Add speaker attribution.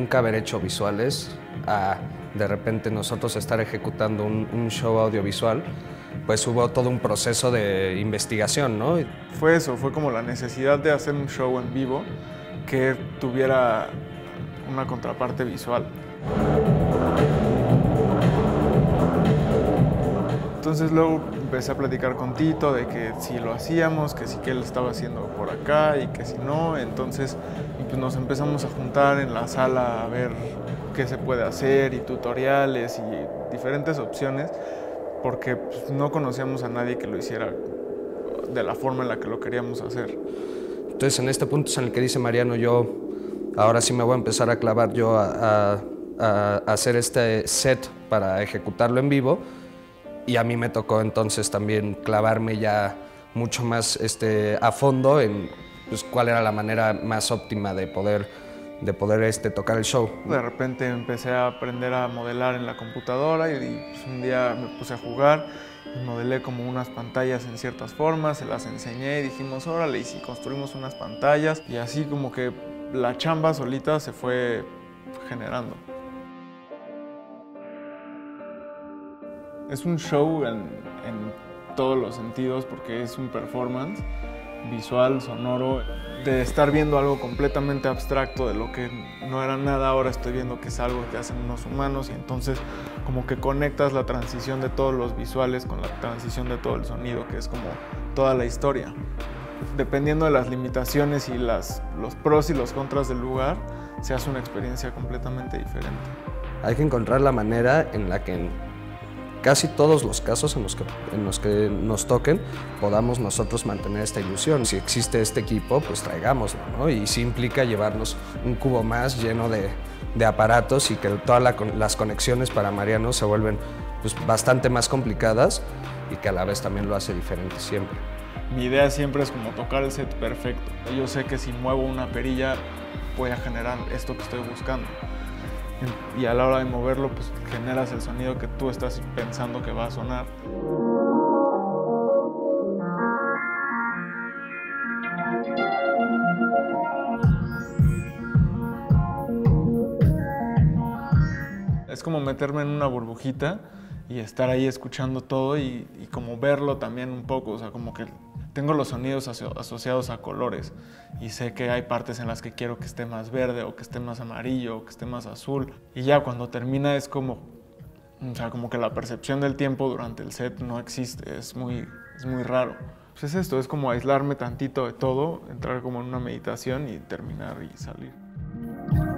Speaker 1: nunca haber hecho visuales a de repente nosotros estar ejecutando un show audiovisual, pues hubo todo un proceso de investigación, ¿no?
Speaker 2: Fue eso, fue como la necesidad de hacer un show en vivo que tuviera una contraparte visual. Entonces luego empecé a platicar con Tito de que si lo hacíamos, que sí que él estaba haciendo por acá y que si no, entonces pues nos empezamos a juntar en la sala a ver qué se puede hacer y tutoriales y diferentes opciones porque pues, no conocíamos a nadie que lo hiciera de la forma en la que lo queríamos hacer.
Speaker 1: Entonces en este punto es en el que dice Mariano, yo ahora sí me voy a empezar a clavar yo a hacer este set para ejecutarlo en vivo. Y a mí me tocó entonces también clavarme ya mucho más a fondo en pues, cuál era la manera más óptima de poder tocar el show.
Speaker 2: De repente empecé a aprender a modelar en la computadora y pues, un día me puse a jugar y modelé como unas pantallas en ciertas formas, se las enseñé y dijimos, órale, y si construimos unas pantallas, y así como que la chamba solita se fue generando. Es un show en todos los sentidos porque es un performance visual, sonoro, de estar viendo algo completamente abstracto de lo que no era nada, ahora estoy viendo que es algo que hacen unos humanos y entonces como que conectas la transición de todos los visuales con la transición de todo el sonido, que es como toda la historia. Dependiendo de las limitaciones y los pros y los contras del lugar, se hace una experiencia completamente diferente.
Speaker 1: Hay que encontrar la manera en la que en casi todos los casos en los que nos toquen podamos nosotros mantener esta ilusión. Si existe este equipo, pues traigámoslo, ¿no? Y sí implica llevarnos un cubo más lleno de aparatos y que todas las conexiones para Mariano se vuelven pues, bastante más complicadas y que a la vez también lo hace diferente siempre.
Speaker 2: Mi idea siempre es como tocar el set perfecto. Yo sé que si muevo una perilla voy a generar esto que estoy buscando. Y a la hora de moverlo, pues generas el sonido que tú estás pensando que va a sonar. Es como meterme en una burbujita y estar ahí escuchando todo y como verlo también un poco, o sea, como que tengo los sonidos asociados a colores y sé que hay partes en las que quiero que esté más verde o que esté más amarillo o que esté más azul. Y ya cuando termina es como, o sea, como que la percepción del tiempo durante el set no existe, es muy raro. Pues es esto, es como aislarme tantito de todo, entrar como en una meditación y terminar y salir.